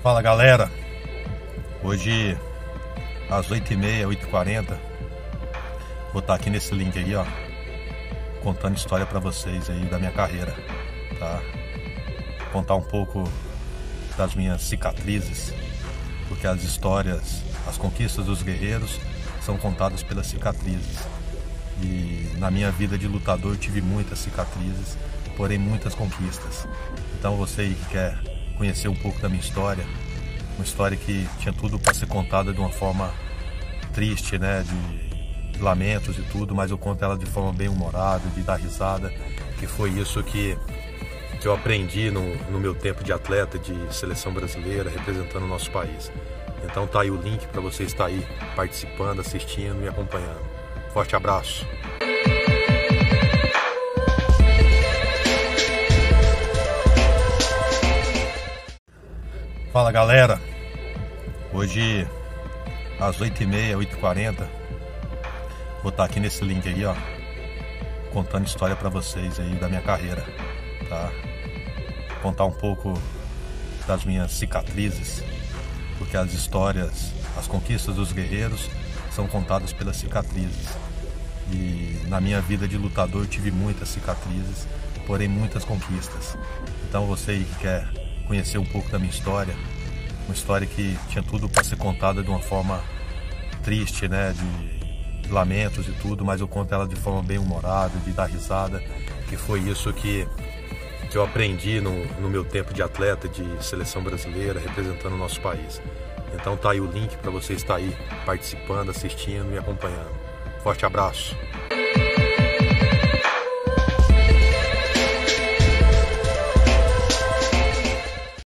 Fala galera, hoje às 8h30, 8h40 vou estar aqui nesse link aí, ó, contando história pra vocês aí da minha carreira, tá? Contar um pouco das minhas cicatrizes, porque as histórias, as conquistas dos guerreiros são contadas pelas cicatrizes. E na minha vida de lutador eu tive muitas cicatrizes, porém muitas conquistas. Então você aí que quer conhecer um pouco da minha história, uma história que tinha tudo para ser contada de uma forma triste, né, de lamentos e tudo, mas eu conto ela de forma bem humorada, de dar risada, que foi isso que eu aprendi no meu tempo de atleta, de seleção brasileira, representando o nosso país. Então tá aí o link para você estar aí participando, assistindo e acompanhando. Forte abraço! Fala galera, hoje às 8h30, 8h40 vou estar aqui nesse link aí, ó, contando história pra vocês aí da minha carreira, tá? Contar um pouco das minhas cicatrizes, porque as histórias, as conquistas dos guerreiros são contadas pelas cicatrizes. E na minha vida de lutador eu tive muitas cicatrizes, porém muitas conquistas. Então você aí que quer conhecer um pouco da minha história, uma história que tinha tudo para ser contada de uma forma triste, né, de lamentos e tudo, mas eu conto ela de forma bem humorada, de dar risada, que foi isso que eu aprendi no meu tempo de atleta, de seleção brasileira, representando o nosso país. Então tá aí o link para você estar aí participando, assistindo e acompanhando. Forte abraço!